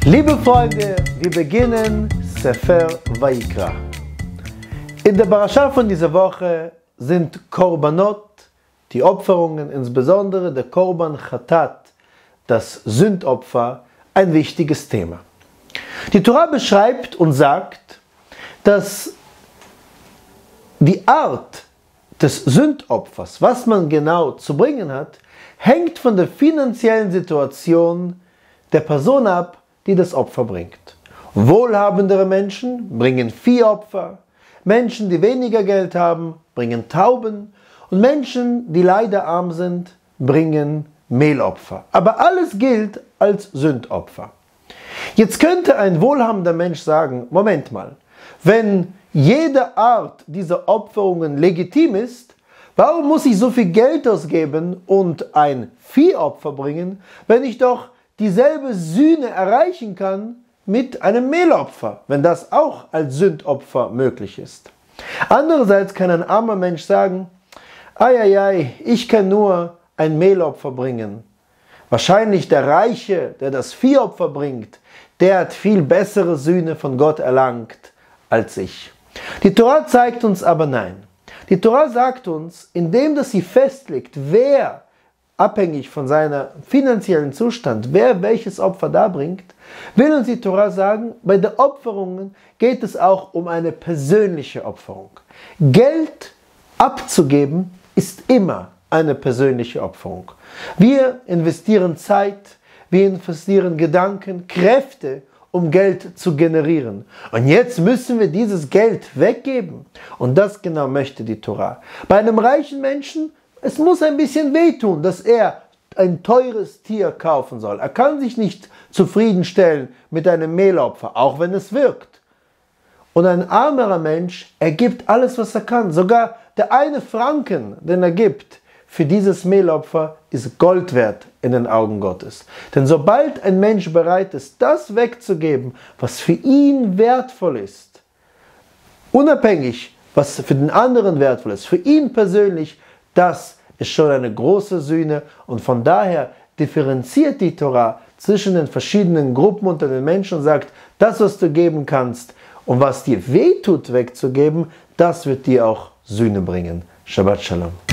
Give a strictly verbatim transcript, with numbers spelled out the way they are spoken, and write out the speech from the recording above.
Liebe Freunde, wir beginnen Sefer Vayikra. In der Parasha von dieser Woche sind Korbanot, die Opferungen, insbesondere der Korban Chatat, das Sündopfer, ein wichtiges Thema. Die Torah beschreibt und sagt, dass die Art des Sündopfers, was man genau zu bringen hat, hängt von der finanziellen Situation der Person ab, die das Opfer bringt. Wohlhabendere Menschen bringen Viehopfer, Menschen, die weniger Geld haben, bringen Tauben und Menschen, die leider arm sind, bringen Mehlopfer. Aber alles gilt als Sündopfer. Jetzt könnte ein wohlhabender Mensch sagen, Moment mal, wenn jede Art dieser Opferungen legitim ist, warum muss ich so viel Geld ausgeben und ein Viehopfer bringen, wenn ich doch dieselbe Sühne erreichen kann mit einem Mehlopfer, wenn das auch als Sündopfer möglich ist. Andererseits kann ein armer Mensch sagen, eieiei, ich kann nur ein Mehlopfer bringen. Wahrscheinlich der Reiche, der das Viehopfer bringt, der hat viel bessere Sühne von Gott erlangt als ich. Die Torah zeigt uns aber nein. Die Torah sagt uns, indem dass sie festlegt, wer abhängig von seinem finanziellen Zustand, wer welches Opfer darbringt, will uns die Torah sagen, bei den Opferungen geht es auch um eine persönliche Opferung. Geld abzugeben ist immer eine persönliche Opferung. Wir investieren Zeit, wir investieren Gedanken, Kräfte, um Geld zu generieren. Und jetzt müssen wir dieses Geld weggeben. Und das genau möchte die Torah. Bei einem reichen Menschen, es muss ein bisschen wehtun, dass er ein teures Tier kaufen soll. Er kann sich nicht zufriedenstellen mit einem Mehlopfer, auch wenn es wirkt. Und ein armerer Mensch, er gibt alles, was er kann. Sogar der eine Franken, den er gibt für dieses Mehlopfer, ist Gold wert in den Augen Gottes. Denn sobald ein Mensch bereit ist, das wegzugeben, was für ihn wertvoll ist, unabhängig, was für den anderen wertvoll ist, für ihn persönlich, das ist schon eine große Sühne und von daher differenziert die Torah zwischen den verschiedenen Gruppen unter den Menschen und sagt, das, was du geben kannst und was dir wehtut wegzugeben, das wird dir auch Sühne bringen. Shabbat Shalom.